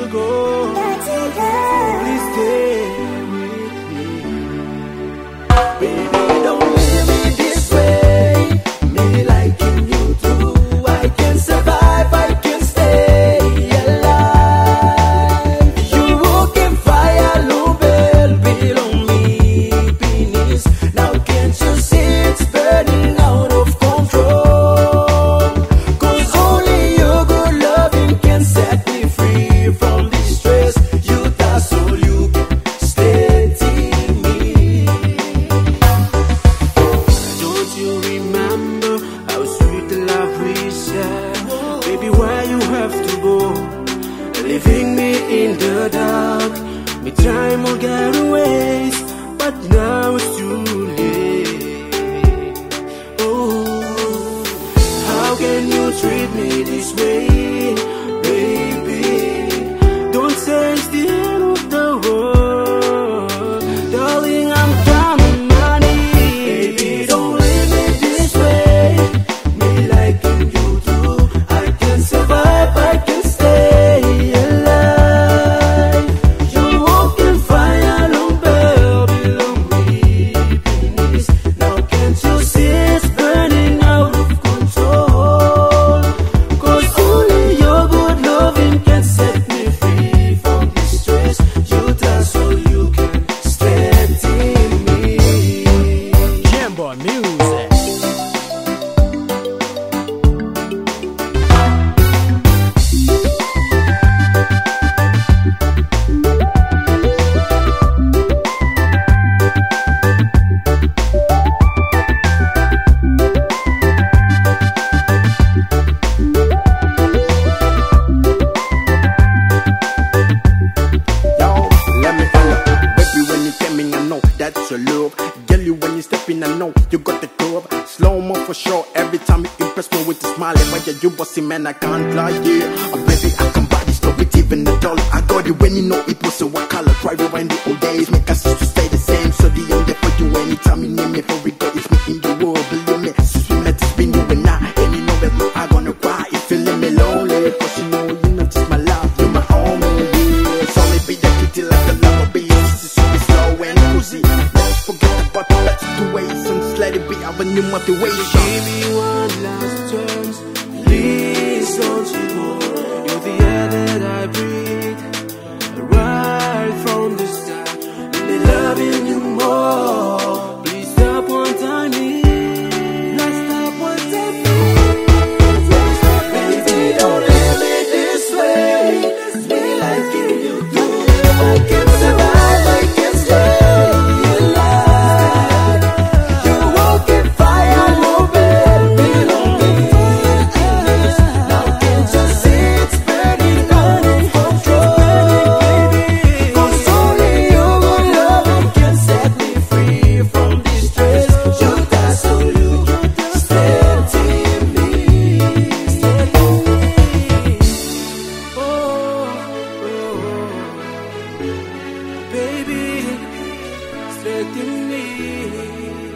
go. Please stay with me. Baby, don't leave me this way. Me liking you too. I can survive, I can stay alive. You walking fire, Lubel, below me, penis. Now can't you see it's burning out of control? Cause only your good loving can set me free from this stress. You that's all you can stand in me. Don't you remember how sweet the love we shared? Baby, why you have to go, leaving me in the dark? Me try more getaways, but now it's too late. Oh, how can you treat me this way, baby? Don't say it's the end of the world, darling. I'm coming, money. Baby, don't leave me this way. Me liking you too. I can survive, I can stay alive. You walking fire, long baby, long penis. Now can't you see it's burning out of control? Cause only your good loving can set me free from this stress. You that's all you can stand in me. Jambo Music. Yo, let me follow. Baby, when you came in, I know that's your love. Girl, you when you step in, I know you got the curve. Slow mo for sure. Every time you impress me with a smile, but yeah, you bossy man, I can't lie. Yeah, baby, I can buy this love, it even a dollar. I got it when you know it was a what color. Try rewind the old days, make us to stay the same. So the only for you anytime you name me for it, it's me in the world. Believe me, since we met, it's been you and I. And you know that my I gonna cry if you leave me lonely. Cause you know just my love, you're my own. Yeah. So maybe that kitty like a lover, be easy, super slow and cozy. Don't forget about the situation, just let it be our new motivation. Give me one last chance, please don't you go. You're the air that I breathe, right from the start. Really loving you more. Please stop one time, let's stop one time. Baby, don't leave me this way. Me liking you too. I can survive, I can stay alive. You walking fire, no baby, lonely. Now can't you see it's burning out of control? Cause only your good loving can set me free from this stress. You that's all you stand in me. Oh, baby, strengthen me.